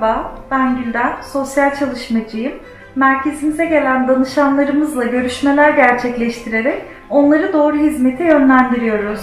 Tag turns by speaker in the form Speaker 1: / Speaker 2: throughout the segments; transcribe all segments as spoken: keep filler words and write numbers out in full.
Speaker 1: Merhaba, ben Gülden, sosyal çalışmacıyım. Merkezimize gelen danışanlarımızla görüşmeler gerçekleştirerek onları doğru hizmete yönlendiriyoruz.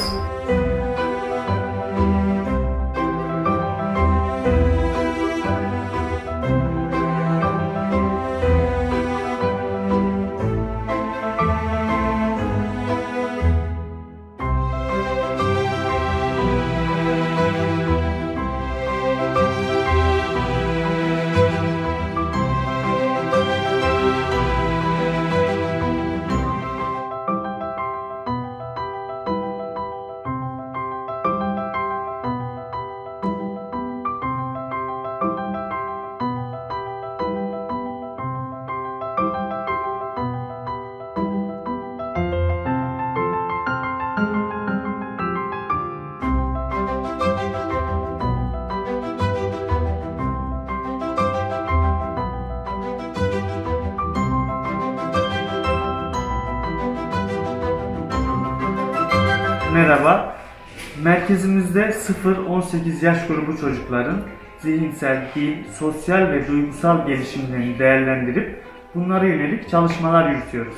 Speaker 2: Merhaba, merkezimizde sıfır on sekiz yaş grubu çocukların zihinsel, dil, sosyal ve duygusal gelişimlerini değerlendirip bunlara yönelik çalışmalar yürütüyoruz.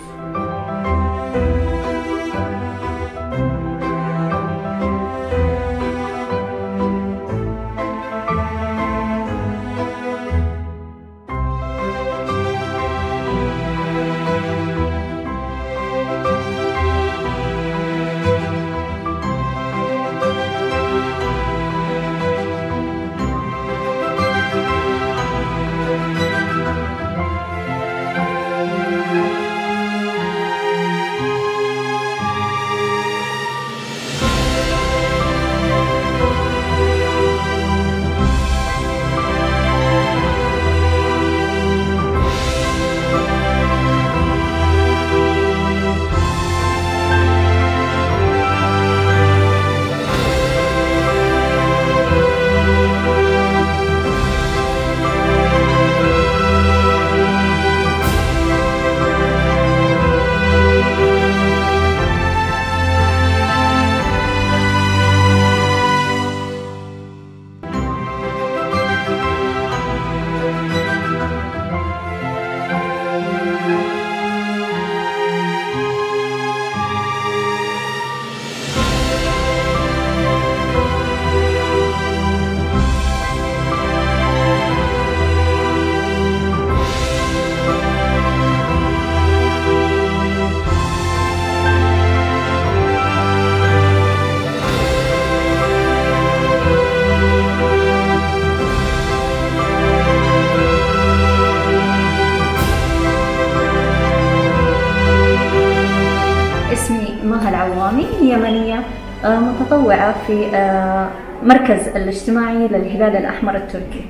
Speaker 3: مها العوامي يمنية متطوعة في مركز الاجتماعي للهلال الأحمر التركي.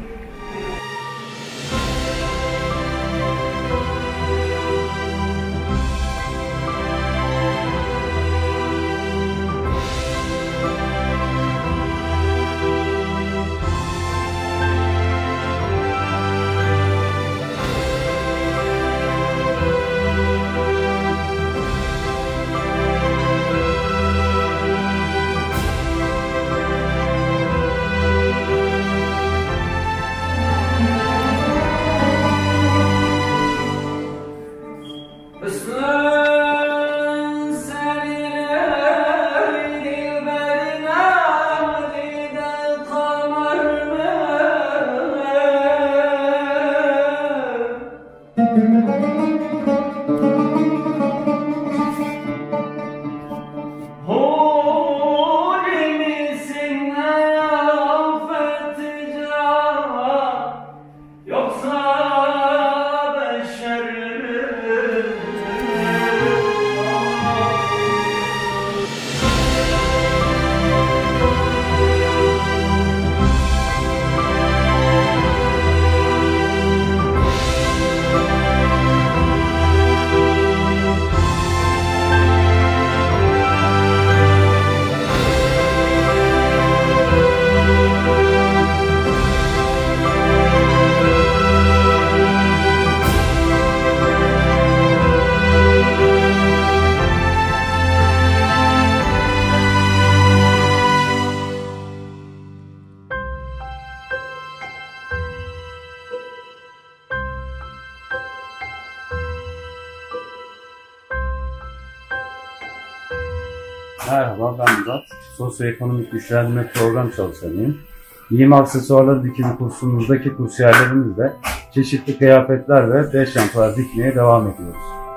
Speaker 4: Merhaba, ben Murat. Sosyoekonomik güçlendirme program çalışanıyım. Giyim aksesuarları dikimi kursumuzdaki kursiyerlerimizle çeşitli kıyafetler ve bel çantalar dikmeye devam ediyoruz.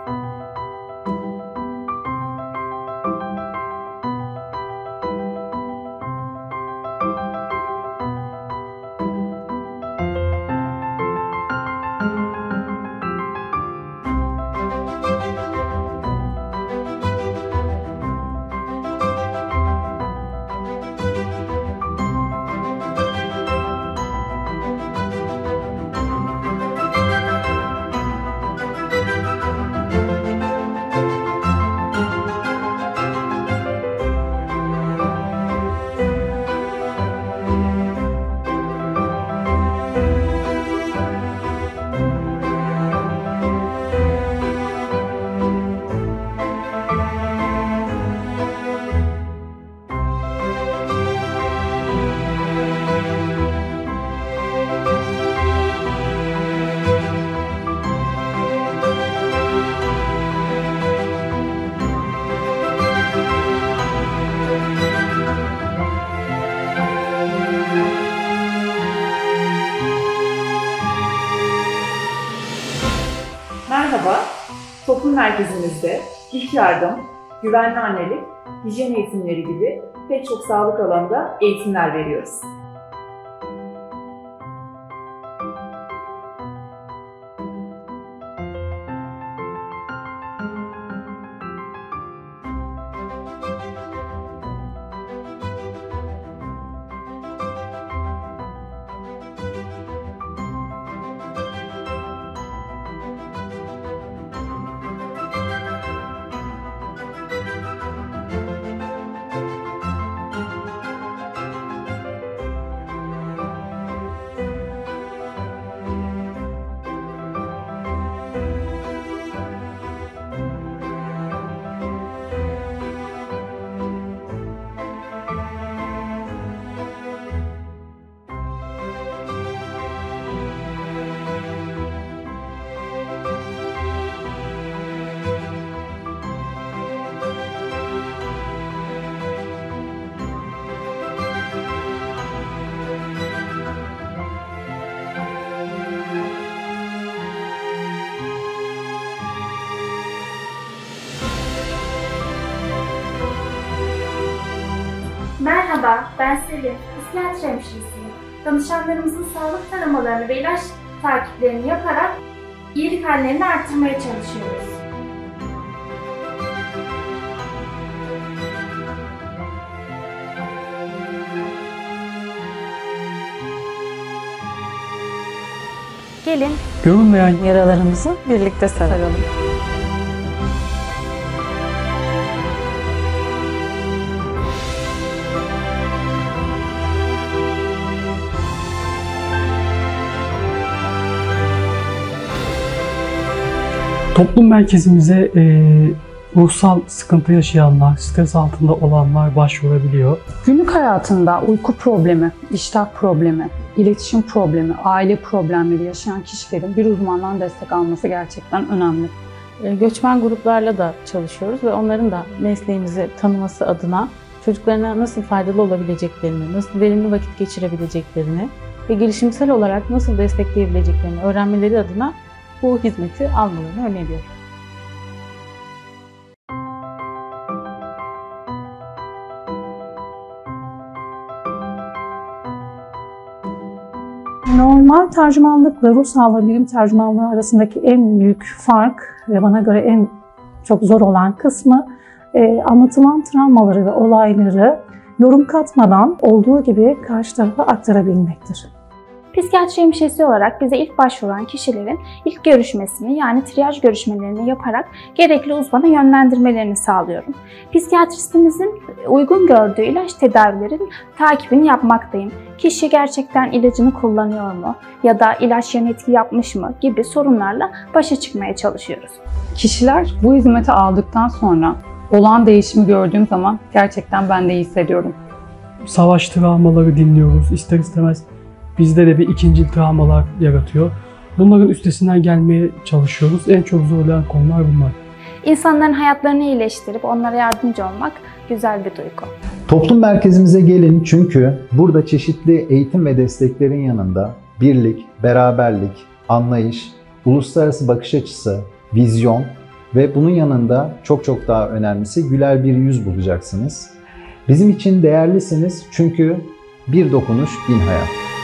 Speaker 5: Merhaba, toplum merkezimizde ilk yardım, güvenli annelik, hijyen eğitimleri gibi pek çok sağlık alanında eğitimler veriyoruz.
Speaker 6: Merhaba, ben Selin, psikiyatri hemşiresiyim. Danışanlarımızın sağlık taramalarını ve ilaç takiplerini yaparak iyilik hallerini artırmaya çalışıyoruz.
Speaker 7: Gelin görünmeyen yaralarımızı birlikte saralım.
Speaker 8: Toplum merkezimize e, ruhsal sıkıntı yaşayanlar, stres altında olanlar başvurabiliyor.
Speaker 9: Günlük hayatında uyku problemi, iştah problemi, iletişim problemi, aile problemleri yaşayan kişilerin bir uzmandan destek alması gerçekten önemli.
Speaker 7: Göçmen gruplarla da çalışıyoruz ve onların da mesleğimizi tanıması adına çocuklarına nasıl faydalı olabileceklerini, nasıl verimli vakit geçirebileceklerini ve gelişimsel olarak nasıl destekleyebileceklerini öğrenmeleri adına bu hizmeti almalarını öneriyorum.
Speaker 9: Normal tercümanlıkla ruh sağlığı bilim tercümanlığı arasındaki en büyük fark ve bana göre en çok zor olan kısmı e, anlatılan travmaları ve olayları yorum katmadan olduğu gibi karşı tarafa aktarabilmektir.
Speaker 6: Psikiyatri hemşiresi olarak bize ilk başvuran kişilerin ilk görüşmesini yani triyaj görüşmelerini yaparak gerekli uzmana yönlendirmelerini sağlıyorum. Psikiyatristimizin uygun gördüğü ilaç tedavilerin takibini yapmaktayım. Kişi gerçekten ilacını kullanıyor mu ya da ilaç yan etki yapmış mı gibi sorunlarla başa çıkmaya çalışıyoruz.
Speaker 9: Kişiler bu hizmeti aldıktan sonra olan değişimi gördüğüm zaman gerçekten ben de iyi hissediyorum.
Speaker 8: Savaş travmaları dinliyoruz ister istemez. Bizde de bir ikinci travmalar yaratıyor. Bunların üstesinden gelmeye çalışıyoruz. En çok zorlayan konular bunlar.
Speaker 6: İnsanların hayatlarını iyileştirip onlara yardımcı olmak güzel bir duygu.
Speaker 10: Toplum merkezimize gelin çünkü burada çeşitli eğitim ve desteklerin yanında birlik, beraberlik, anlayış, uluslararası bakış açısı, vizyon ve bunun yanında çok çok daha önemlisi güler bir yüz bulacaksınız. Bizim için değerlisiniz çünkü bir dokunuş bin hayat.